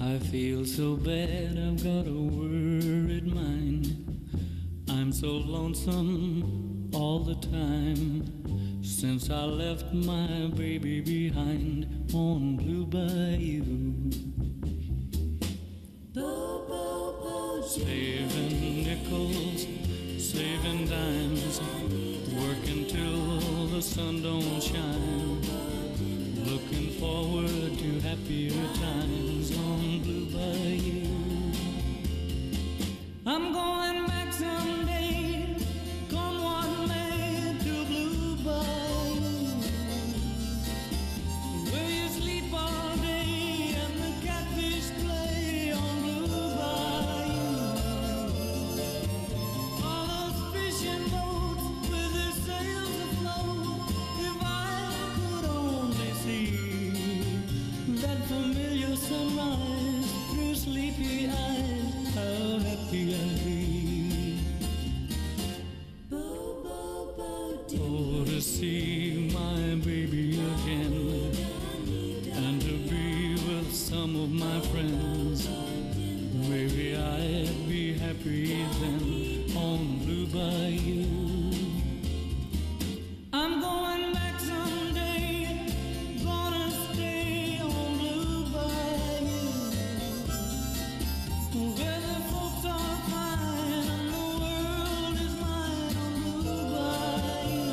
I feel so bad, I've got a worried mind. I'm so lonesome all the time since I left my baby behind on Blue Bayou. Saving nickels, saving dimes, working till the sun don't shine, looking forward to happier times on Blue Bayou. I'm going back someday, come what may, to Blue Bayou, where you sleep all day and the catfish play on Blue Bayou. All those fishing boats with their sails afloat, if I could only see that familiar sunrise through sleepy eyes, how happy I'd be. Oh, to see my baby again and to be with some of my friends, maybe I'd be happy then on Blue Bayou. I'm going back someday, gonna stay on Blue Bayou, where the folks are fine and the world is mine on Blue Bayou.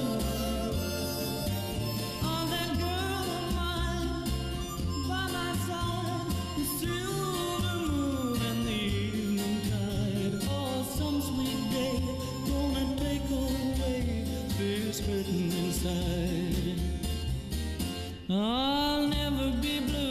Oh, that girl of mine by my side, the silver moon and the evening tide. Oh, some sweet day gonna take away this hurting inside. I'll never be blue